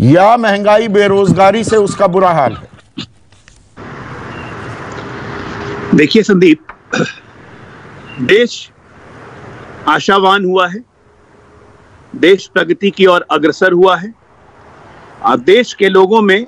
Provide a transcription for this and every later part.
या महंगाई बेरोजगारी से उसका बुरा हाल है? देखिए संदीप, देश आशावान हुआ है, देश प्रगति की ओर अग्रसर हुआ है और देश के लोगों में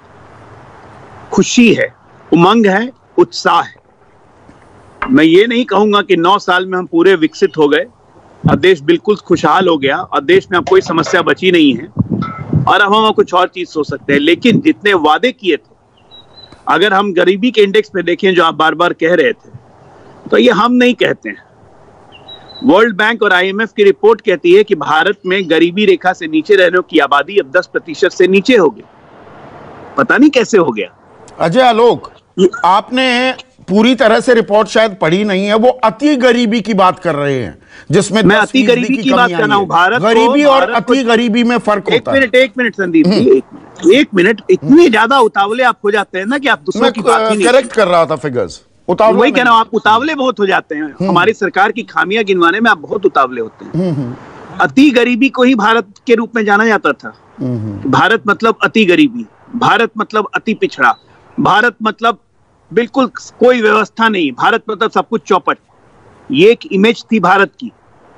खुशी है, उमंग है, उत्साह है। मैं ये नहीं कहूंगा कि 9 साल में हम पूरे विकसित हो गए और देश बिल्कुल खुशहाल हो गया और देश में अब कोई समस्या बची नहीं है और अब हम कुछ और चीज सोच सकते हैं, लेकिन जितने वादे किए थे, अगर हम गरीबी के इंडेक्स पे देखें जो आप बार बार कह रहे थे, तो ये हम नहीं कहते हैं। वर्ल्ड बैंक और IMF की रिपोर्ट कहती है कि भारत में गरीबी रेखा से नीचे रहने की आबादी अब 10% से नीचे हो गई। पता नहीं कैसे हो गया। अजय आलोक, आपने पूरी तरह से रिपोर्ट शायद पढ़ी नहीं है। वो अति गरीबी की बात कर रहे हैं, जिसमें मैं अति गरीबी की बात कर रहा हूं। भारत गरीबी और अति गरीबी में फर्क होता है। एक मिनट संदीप जी, एक मिनट। इतने ज्यादा उतावले आप हो जाते हैं ना कि आप दूसरों की बात ही नहीं। करेक्ट कर रहा था फिगर्स। वही कह रहा हूं, आप उतावले बहुत हो जाते हैं। हमारी सरकार की खामियां गिनवाने में आप बहुत उतावले होते हैं। अति गरीबी को ही भारत के रूप में जाना जाता था। भारत मतलब अति गरीबी, भारत मतलब अति पिछड़ा, भारत मतलब बिल्कुल कोई व्यवस्था नहीं, भारत मतलब सब कुछ चौपट। ये एक इमेज थी भारत की।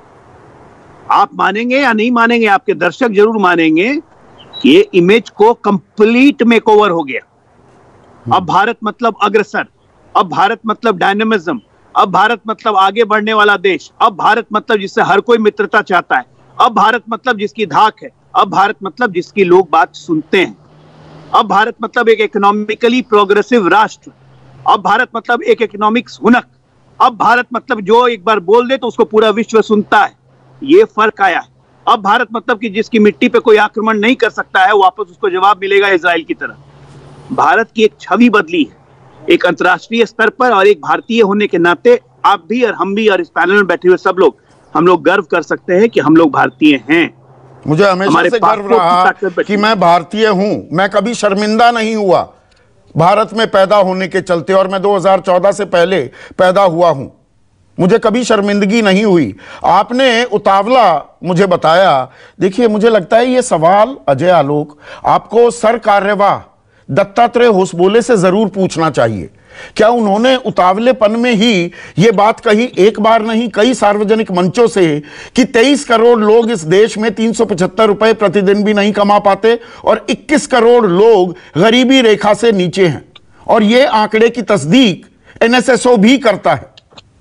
आप मानेंगे या नहीं मानेंगे, आपके दर्शक जरूर मानेंगे कि ये इमेज को कंप्लीट मेकओवर हो गया। अब भारत मतलब अग्रसर, अब भारत मतलब डायनेमिज्म, अब भारत मतलब आगे बढ़ने वाला देश, अब भारत मतलब जिससे हर कोई मित्रता चाहता है, अब भारत मतलब जिसकी धाक है, अब भारत मतलब जिसकी लोग बात सुनते हैं, अब भारत मतलब एक इकोनॉमिकली प्रोग्रेसिव राष्ट्र, अब भारत मतलब एक इकोनॉमिक्स हुनक, अब भारत मतलब जो एक बार बोल दे तो उसको पूरा विश्व सुनता है। ये फर्क आया है। अब भारत मतलब कि जिसकी मिट्टी पे कोई आक्रमण नहीं कर सकता है, वापस उसको जवाब मिलेगा इजराइल की तरह। भारत की एक छवि बदली है, एक अंतर्राष्ट्रीय स्तर पर, और एक भारतीय होने के नाते आप भी और हम भी और इस पैनल में बैठे हुए सब लोग, हम लोग गर्व कर सकते हैं कि हम लोग भारतीय हैं। मुझे हमेशा से गर्व रहा कि मैं भारतीय हूं। मैं कभी शर्मिंदा नहीं हुआ भारत में पैदा होने के चलते, और मैं 2014 से पहले पैदा हुआ हूं। मुझे कभी शर्मिंदगी नहीं हुई। आपने उतावला मुझे बताया। देखिए, मुझे लगता है ये सवाल अजय आलोक आपको सर कार्यवाह दत्तात्रेय होसबोले से जरूर पूछना चाहिए। क्या उन्होंने उतावलेपन में ही ये बात कही, एक बार नहीं कई सार्वजनिक मंचों से, कि 23 करोड़ लोग इस देश में 375 रुपए प्रतिदिन भी नहीं कमा पाते और 21 करोड़ लोग गरीबी रेखा से नीचे हैं, और ये आंकड़े की तस्दीक NSSO भी करता है?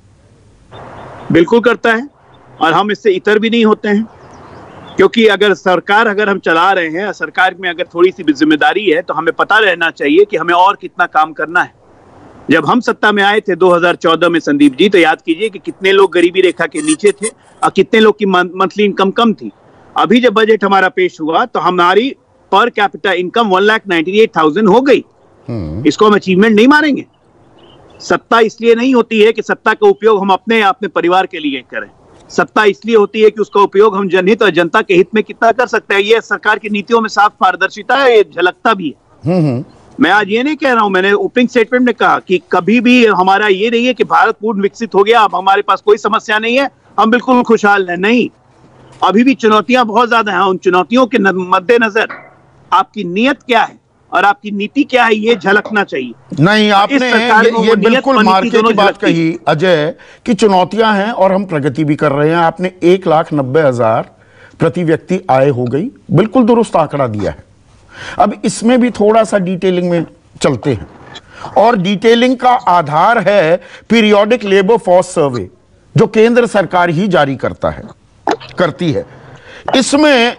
बिल्कुल करता है, और हम इससे इतर भी नहीं होते हैं। क्योंकि अगर हम चला रहे हैं, सरकार में अगर थोड़ी सी भी जिम्मेदारी है, तो हमें पता रहना चाहिए कि हमें और कितना काम करना है। जब हम सत्ता में आए थे 2014 में संदीप जी, तो याद कीजिए कि कितने लोग गरीबी रेखा के नीचे थे और कितने लोग की मंथली इनकम कम थी। अभी जब बजट हमारा पेश हुआ तो हमारी पर कैपिटा इनकम 1,98,000 हो गई। इसको हम अचीवमेंट नहीं मानेंगे। सत्ता इसलिए नहीं होती है कि सत्ता का उपयोग हम अपने परिवार के लिए करें। सत्ता इसलिए होती है कि उसका उपयोग हम जनहित और जनता के हित में कितना कर सकते हैं। ये सरकार की नीतियों में साफ पारदर्शिता है, ये झलकता भी है। मैं आज ये नहीं कह रहा हूं, मैंने ओपनिंग स्टेटमेंट में कहा कि कभी भी हमारा ये नहीं है कि भारत पूर्ण विकसित हो गया, अब हमारे पास कोई समस्या नहीं है, हम बिल्कुल खुशहाल हैं। नहीं, अभी भी चुनौतियां बहुत ज्यादा हैं। उन चुनौतियों के मद्देनजर आपकी नीयत क्या है और आपकी नीति क्या है, ये झलकना चाहिए। नहीं, आपने ये बिल्कुल मार्के की बात कही अजय, कि चुनौतियां हैं और हम प्रगति भी कर रहे हैं। आपने 1,90,000 प्रति व्यक्ति आय हो गई, बिल्कुल दुरुस्त आंकड़ा दिया है। अब इसमें भी थोड़ा सा डिटेलिंग में चलते हैं, और डिटेलिंग का आधार है पीरियोडिक लेबर फोर्स सर्वे, जो केंद्र सरकार ही जारी करती है। इसमें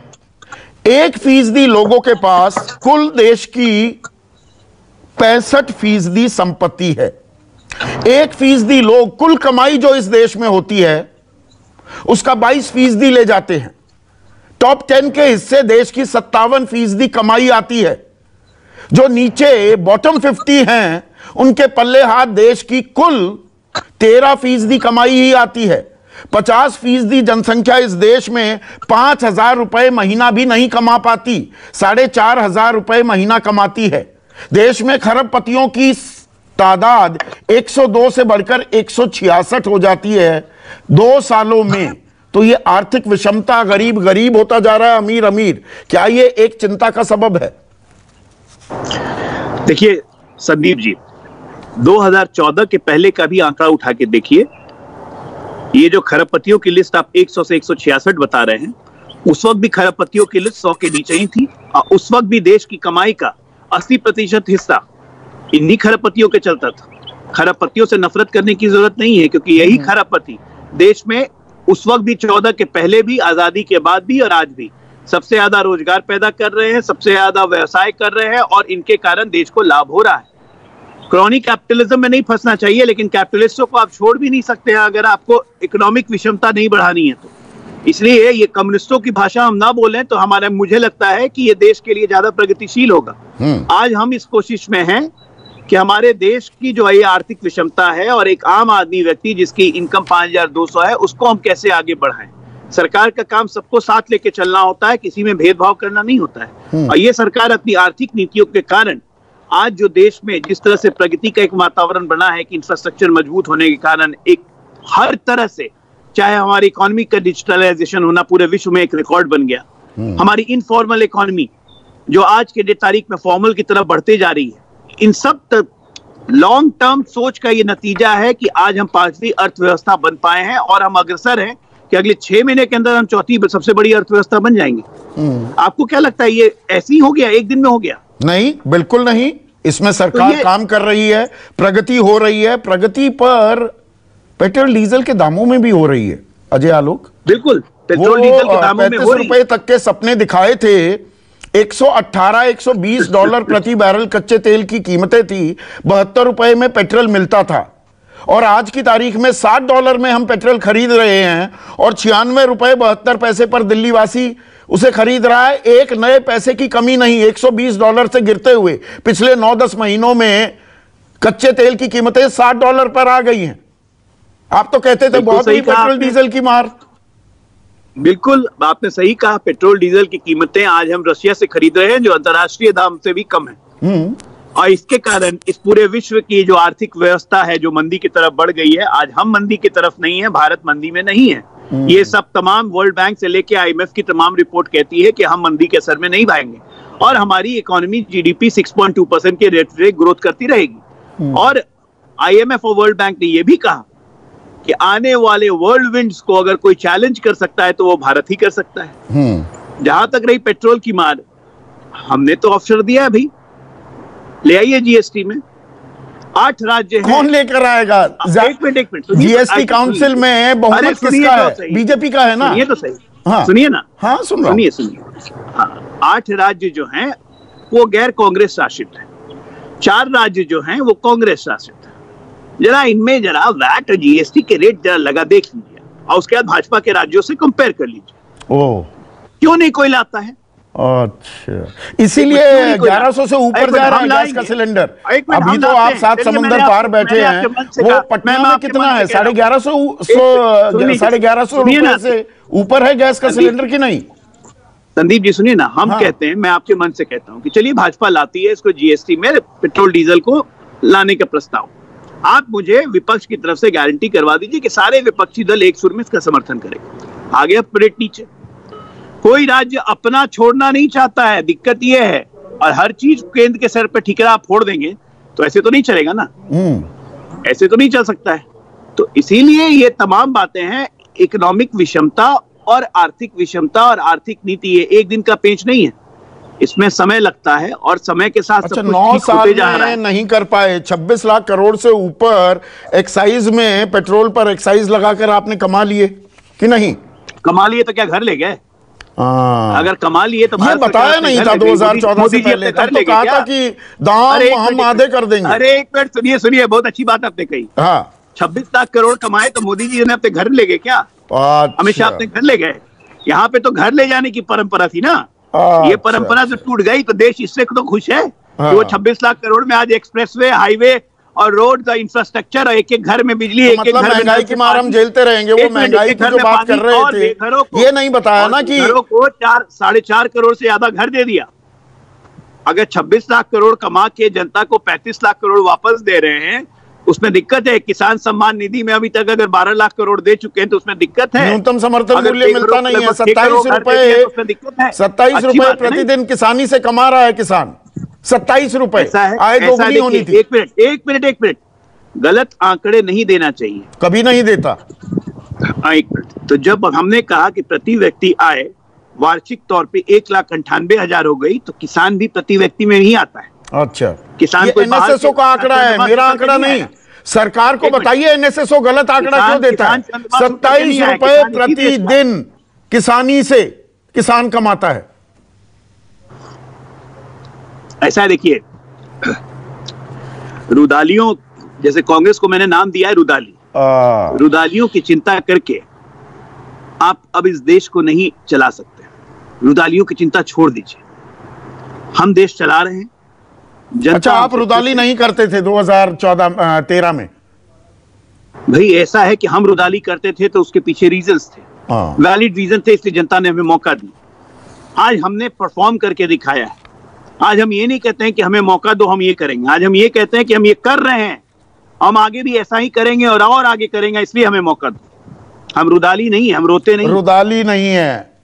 1% लोगों के पास कुल देश की 65% संपत्ति है। 1% लोग कुल कमाई जो इस देश में होती है उसका 22% ले जाते हैं। टॉप 10 के हिस्से देश की 57% कमाई आती है। जो नीचे बॉटम 50 हैं उनके पल्ले हाथ देश की कुल 13% कमाई ही आती है। 50% जनसंख्या इस देश में 5,000 रुपए महीना भी नहीं कमा पाती, 4,500 रुपए महीना कमाती है। देश में खरबपतियों की तादाद 102 से बढ़कर 166 हो जाती है 2 सालों में। तो ये आर्थिक विषमता, गरीब गरीब होता जा रहा है, अमीर अमीर, क्या ये एक चिंता का सबब है? देखिए संदीप जी, 2014 के पहले का भी आंकड़ा उठा के देखिए, ये जो खरबपतियों की लिस्ट आप 100 से 166 बता रहे हैं, उस वक्त भी खरबपतियों की लिस्ट 100 के नीचे ही थी। और उस वक्त भी देश की कमाई का 80% हिस्सा इन्हीं खरबपतियों के चलता था। खरबपतियों से नफरत करने की जरूरत नहीं है, क्योंकि यही खरबपति देश में उस वक्त भी, 14 के पहले भी, आजादी के बाद भी और आज भी सबसे ज्यादा रोजगार पैदा कर रहे हैं, सबसे ज्यादा व्यवसाय कर रहे हैं, और इनके कारण देश को लाभ हो रहा है। क्रॉनिक कैपिटलिज्म में नहीं फंसना चाहिए, लेकिन कैपिटलिस्टों को आप छोड़ भी नहीं सकते हैं अगर आपको इकोनॉमिक विषमता नहीं बढ़ानी है तो। इसलिए ये कम्युनिस्टों की भाषा हम ना बोलें तो हमारा, मुझे लगता है कि ये देश के लिए ज्यादा प्रगतिशील होगा। आज हम इस कोशिश में हैं कि हमारे देश की जो ये आर्थिक विषमता है, और एक आम आदमी व्यक्ति जिसकी इनकम 5200 है, उसको हम कैसे आगे बढ़ाएं। सरकार का काम सबको साथ लेके चलना होता है, किसी में भेदभाव करना नहीं होता है। और ये सरकार अपनी आर्थिक नीतियों के कारण आज जो देश में जिस तरह से प्रगति का एक वातावरण बना है कि इंफ्रास्ट्रक्चर मजबूत होने के कारण एक हर तरह से, चाहे हमारी इकोनॉमी का डिजिटलाइजेशन होना पूरे विश्व में एक रिकॉर्ड बन गया, हमारी इनफॉर्मल इकोनॉमी जो आज के तारीख में फॉर्मल की तरफ बढ़ते जा रही है, इन सब लॉन्ग टर्म सोच का ये नतीजा है कि आज हम 5वीं अर्थव्यवस्था बन पाए हैं, और हम अग्रसर हैं कि अगले 6 महीने के अंदर हम 4थी सबसे बड़ी अर्थव्यवस्था बन जाएंगे। आपको क्या लगता है ये ऐसे ही हो गया, एक दिन में हो गया? नहीं, बिल्कुल नहीं। इसमें सरकार तो काम कर रही है, प्रगति हो रही है। प्रगति पर पेट्रोल डीजल के दामों में भी हो रही है अजय आलोक। बिल्कुल, पेट्रोल डीजल के दामों में हो रही है। 35 रुपए तक के सपने दिखाए थे। 118-120 डॉलर प्रति बैरल कच्चे तेल की कीमतें थी, 72 रुपए में पेट्रोल मिलता था, और आज की तारीख में 60 डॉलर में हम पेट्रोल खरीद रहे हैं, और 96 रुपए 72 पैसे पर दिल्ली वासी उसे खरीद रहा है। एक नए पैसे की कमी नहीं। 120 डॉलर से गिरते हुए पिछले 9-10 महीनों में कच्चे तेल की कीमतें 60 डॉलर पर आ गई हैं। आप तो कहते थे बहुत ही पेट्रोल डीजल की मार। बिल्कुल आपने सही कहा, पेट्रोल डीजल की कीमतें आज हम रशिया से खरीद रहे हैं जो अंतर्राष्ट्रीय दाम से भी कम है, और इसके कारण इस पूरे विश्व की जो आर्थिक व्यवस्था है जो मंदी की तरफ बढ़ गई है, आज हम मंदी की तरफ नहीं है, भारत मंदी में नहीं है। ये सब तमाम वर्ल्ड बैंक से लेके IMF की तमाम रिपोर्ट कहती है कि हम मंदी के असर में नहीं भाएंगे, और हमारी इकोनॉमी GDP 6.2% के रेट से ग्रोथ करती रहेगी। और IMF और वर्ल्ड बैंक ने यह भी कहा कि आने वाले वर्ल्ड विंड्स को अगर कोई चैलेंज कर सकता है तो वो भारत ही कर सकता है। जहां तक रही पेट्रोल की मार, हमने तो ऑफशोर दिया है भाई, ले आइए GST में। 8 राज्य हैं। कौन लेकर आएगा? एक मिनट GST काउंसिल में बहुमत किसका है? बीजेपी का है ना? ये तो सही। हाँ, सुनिए ना। हाँ, सुनिए। हाँ, 8 राज्य जो हैं वो गैर कांग्रेस शासित है, 4 राज्य जो हैं वो कांग्रेस शासित है। जरा इनमें जरा वैट और GST के रेट जरा लगा देख लीजिए, और उसके बाद भाजपा के राज्यों से कंपेयर कर लीजिए। ओह, क्यों नहीं कोई लाता है? अच्छा, इसीलिए 1100 से ऊपर जा रहा है गैस का सिलेंडर। अभी तो आप 7 समंदर पार बैठे हैं। वो पटना में कितना है? 1150 रुपए से ऊपर है गैस का सिलेंडर की नहीं? संदीप जी सुनिए ना, हम कहते हैं, मैं आपके मन से कहता हूं कि चलिए भाजपा लाती है इसको GST में, पेट्रोल डीजल को लाने का प्रस्ताव। आप मुझे विपक्ष की तरफ से गारंटी करवा दीजिए कि सारे विपक्षी दल एक सुर में इसका समर्थन करेंगे। आगे अब रेट नीचे, कोई राज्य अपना छोड़ना नहीं चाहता है, दिक्कत यह है। और हर चीज केंद्र के सर पे ठिकरा आप फोड़ देंगे तो ऐसे तो नहीं चलेगा ना, ऐसे तो नहीं चल सकता है। तो इसीलिए ये तमाम बातें हैं, इकोनॉमिक विषमता और आर्थिक विषमता और आर्थिक नीति, ये एक दिन का पेंच नहीं है, इसमें समय लगता है, और समय के साथ अच्छा, 9 साल में नहीं कर पाए। 26 लाख करोड़ से ऊपर एक्साइज में, पेट्रोल पर एक्साइज लगाकर आपने कमा लिए कि नहीं? कमा लिए तो क्या घर ले गए? अगर कमा लिए तो ये बताया नहीं था 2014 से पहले, तब तो कहा था कि दाम हम आधे कर देंगे। अरे एक मिनट सुनिए, बहुत अच्छी बात आपने कही। हाँ, 26 लाख करोड़ कमाए तो मोदी जी ने अपने घर ले गए क्या? अमित शाह अपने घर ले गए। यहाँ पे तो घर ले जाने की परंपरा थी ना, ये परंपरा जो टूट गई तो देश इससे तो खुश है कि वो 26 लाख करोड़ में आज एक्सप्रेसवे, हाईवे और रोड का इंफ्रास्ट्रक्चर, एक एक घर में बिजली, एक एक घर में महंगाई की मार हम झेलते रहेंगे। वो महंगाई की जो बात कर रहे थे, ये नहीं बताया ना कि घरों को 4-4.5 करोड़ से ज्यादा घर दे दिया। अगर 26 लाख करोड़ कमा के जनता को 35 लाख करोड़ वापस दे रहे हैं उसमें दिक्कत है? किसान सम्मान निधि में अभी तक अगर 12 लाख करोड़ दे चुके हैं तो उसमें दिक्कत है? न्यूनतम समर्थन मूल्य मिलता नहीं है, 27 रुपए प्रतिदिन किसानी से कमा रहा है किसान, 27 रुपए, आय दोगुनी होनी थी। एक मिनट, गलत आंकड़े नहीं देना चाहिए, कभी नहीं देता। एक मिनट, तो जब हमने कहा कि प्रति व्यक्ति आय वार्षिक तौर पे 1,98,000 हो गई, तो किसान भी प्रति व्यक्ति में ही आता है। अच्छा, किसान को एनएसएसओ का आंकड़ा है, मेरा आंकड़ा नहीं। सरकार को बताइए एनएसएसओ गलत आंकड़ा क्यों देता है? 27 रुपए प्रतिदिन किसानी से किसान कमाता है। ऐसा है, देखिए, रुदालियों, जैसे कांग्रेस को मैंने नाम दिया है रुदाली, रुदालियों की चिंता करके आप अब इस देश को नहीं चला सकते। रुदालियों की चिंता छोड़ दीजिए, हम देश चला रहे हैं। अच्छा, आप रुदाली नहीं करते थे 2014-13 में? भाई ऐसा है कि हम रुदाली करते थे तो उसके पीछे रीजंस थे, वैलिड रीजन थे, इसलिए जनता ने हमें मौका दी। आज हमने परफॉर्म करके दिखाया है। आज हम ये नहीं कहते हैं कि हमें मौका दो, हम ये करेंगे। आज हम ये कहते हैं कि हम ये कर रहे हैं, हम आगे भी ऐसा ही करेंगे और आगे करेंगे, इसलिए हमें मौका दो। हम रुदाली नहीं है, हम रोते नहीं। रुदाली नहीं है,